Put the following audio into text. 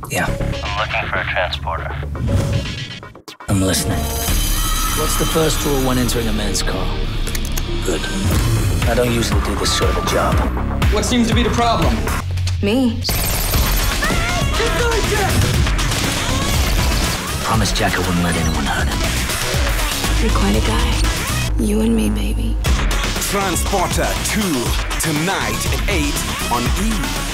Yeah. I'm looking for a transporter. I'm listening. What's the first rule when entering a man's car? Good. I don't usually do this sort of a job. What seems to be the problem? Me. Promised Jack I wouldn't let anyone hurt him. You're quite a guy. You and me, baby. Transporter 2, tonight at 8 on E!